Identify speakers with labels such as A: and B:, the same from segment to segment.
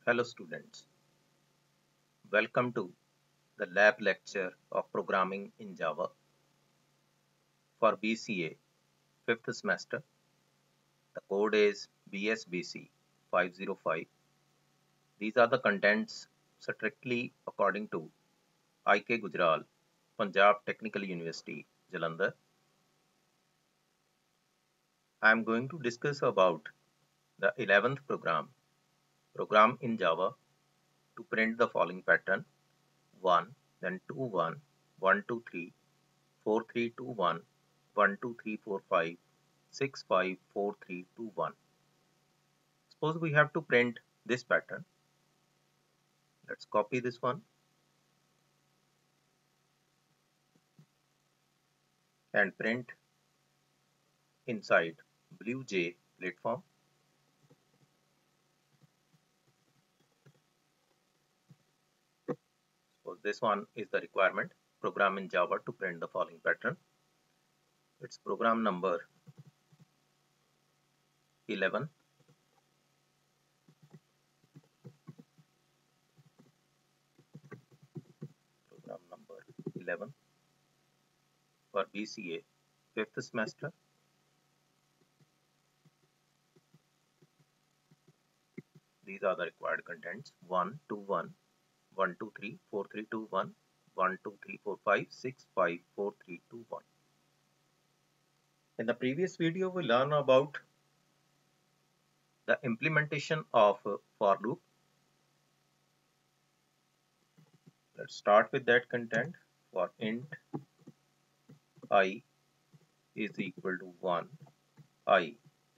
A: Hello students, welcome to the lab lecture of programming in Java for BCA 5th semester. The code is BSBC 505. These are the contents strictly according to IK Gujral, Punjab Technical University, Jalandhar. I am going to discuss about the 11th program in Java to print the following pattern 1, then 2, 1, 1, 2, 3, 4, 3, 2, 1, 1, 2, 3, 4, 5, 6, 5, 4, 3, 2, 1. Suppose we have to print this pattern. Let's copy this one and print inside blue J platform. So this one is the requirement program in Java to print the following pattern. It's program number 11. Program number 11 for BCA 5th semester. These are the required contents 1, 2, 1, 1, 2, 3, 4, 3, 2, 1, 1, 2, 3, 4, 5, 6, 5, 4, 3, 2, 1. In the previous video, we learned about the implementation of for loop. Let's start with that content for int I is equal to 1, I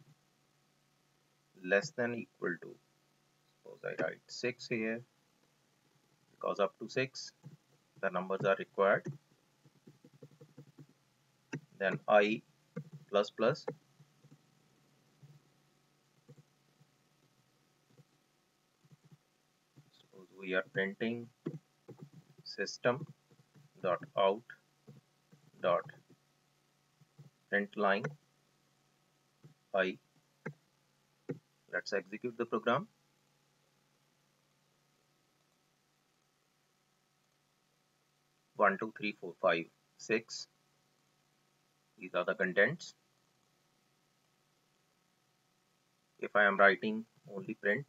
A: less than equal to, suppose I write 6 here, because up to 6 the numbers are required. Then I plus plus, suppose we are printing system dot out dot print line I. Let's execute the program. One, two, three, four, five, 6. These are the contents. If I am writing only print,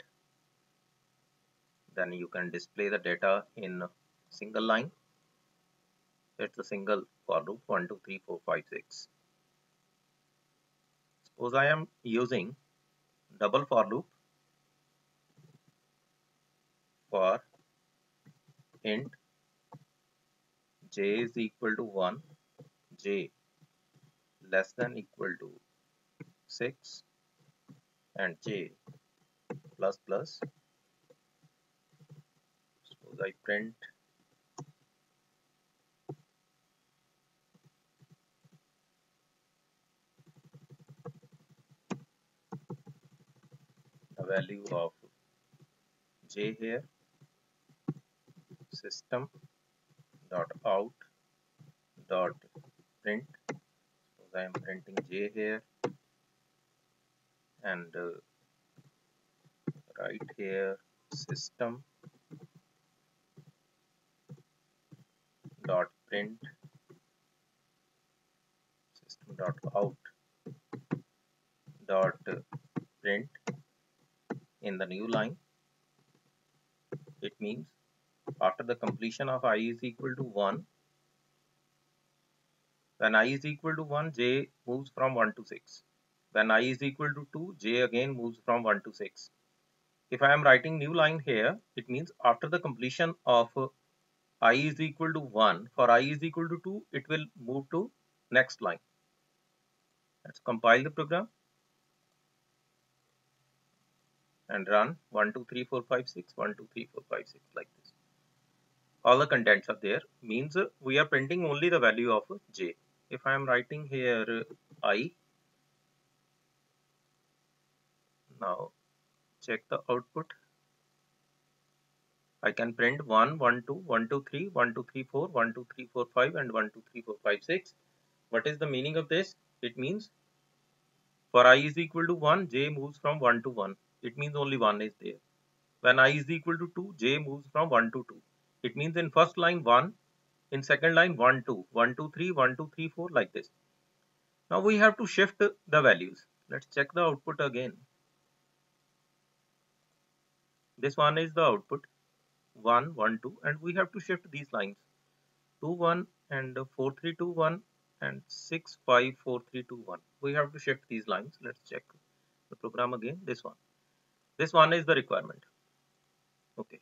A: then you can display the data in single line. It's a single for loop 1, 2, 3, 4, 5, 6. Suppose I am using double for loop for int j is equal to 1, j less than equal to 6, and j plus plus. Suppose I print the value of j here, system dot out dot print. Suppose I am printing j here and right here system dot print system dot out dot print in the new line. It means after the completion of I is equal to 1, when I is equal to 1, j moves from 1 to 6. When I is equal to 2, j again moves from 1 to 6. If I am writing new line here, it means after the completion of I is equal to 1, for I is equal to 2, it will move to next line. Let's compile the program and run 1, 2, 3, 4, 5, 6, 1, 2, 3, 4, 5, 6 like this. All the contents are there, means we are printing only the value of j. If I am writing here I, now check the output. I can print 1, 1, 2, 1, 2, 3, 1, 2, 3, 4, 1, 2, 3, 4, 5 and 1, 2, 3, 4, 5, 6. What is the meaning of this? It means for I is equal to 1, j moves from 1 to 1. It means only 1 is there. When I is equal to 2, j moves from 1 to 2. It means in first line 1, in second line 1, 2, 1, 2, 3, 1, 2, 3, 4, like this. Now we have to shift the values. Let's check the output again. This one is the output, 1, 1, 2, and we have to shift these lines, 2, 1 and 4, 3, 2, 1 and 6, 5, 4, 3, 2, 1. We have to shift these lines. Let's check the program again. This one. This one is the requirement. Okay.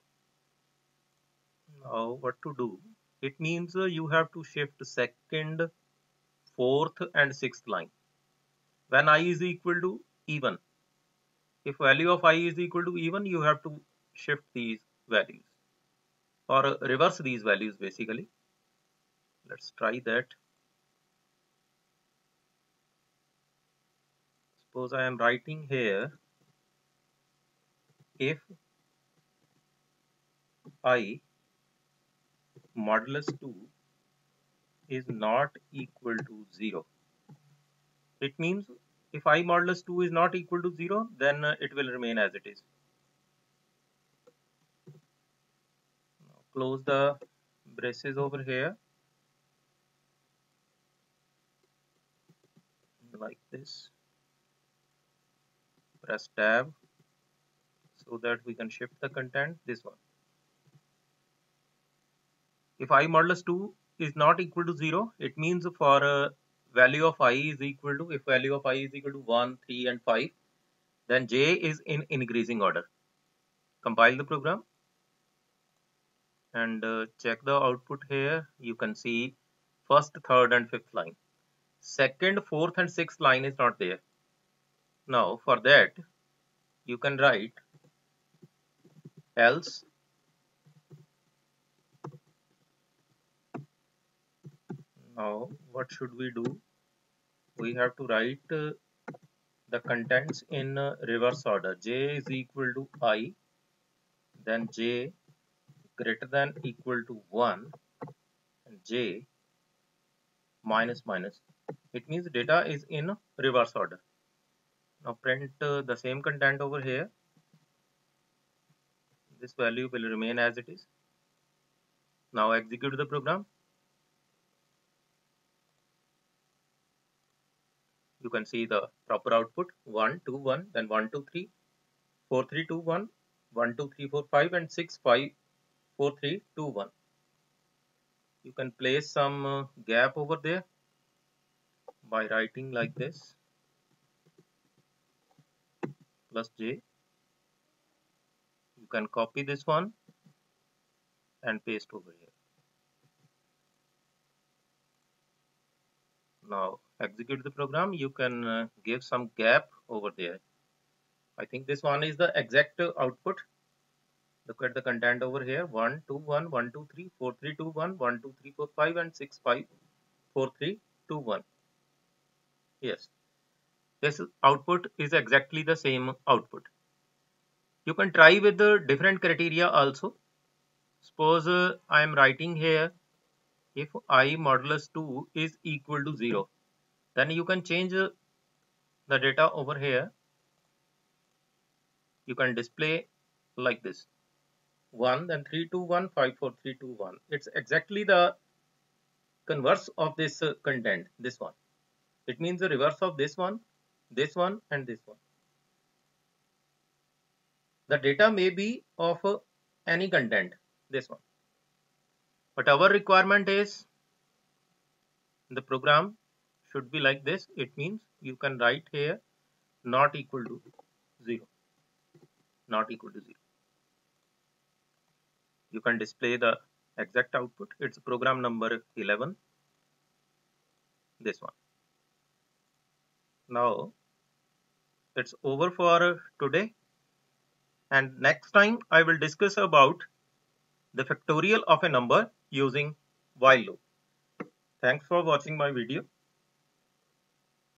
A: Now what to do? It means you have to shift second, fourth and sixth line. When I is equal to even, if value of I is equal to even, you have to shift these values or reverse these values basically. Let's try that. Suppose I am writing here, if I modulus 2 is not equal to 0. It means if I modulus 2 is not equal to 0, then it will remain as it is. Now close the braces over here like this. Press tab so that we can shift the content. This one. If I modulus 2 is not equal to 0, it means for value of I is equal to, if value of I is equal to 1, 3 and 5, then j is in increasing order. Compile the program and check the output here. You can see first, third and fifth line. Second, fourth and sixth line is not there. Now for that you can write else now what should we do? We have to write the contents in reverse order. J is equal to I, then j greater than equal to 1 and j minus minus. It means data is in reverse order. Now print the same content over here. This value will remain as it is. Now execute the program. You can see the proper output, 1, 2, 1, then 1, 2, 3, 4, 3, 2, 1, 1, 2, 3, 4, 5 and 6, 5, 4, 3, 2, 1. You can place some gap over there by writing like this, plus j. You can copy this one and paste over here. Now execute the program. You can give some gap over there. I think this one is the exact output. Look at the content over here, 1, 2, 1, 1, 2, 3, 4, 3, 2, 1, 1, 2, 3, 4, 5 and 6, 5, 4, 3, 2, 1. Yes, this output is exactly the same output. You can try with the different criteria also. Suppose I am writing here, if I modulus 2 is equal to 0, then you can change the data over here. You can display like this, 1, then 3, 2, 1, 5, 4, 3, 2, 1. It's exactly the converse of this content, this one. It means the reverse of this one and this one. The data may be of any content, this one. But our requirement is the program should be like this. It means you can write here not equal to 0. Not equal to 0. You can display the exact output. It's program number 11. This one. Now it's over for today. And next time I will discuss about the factorial of a number using while loop. Thanks for watching my video.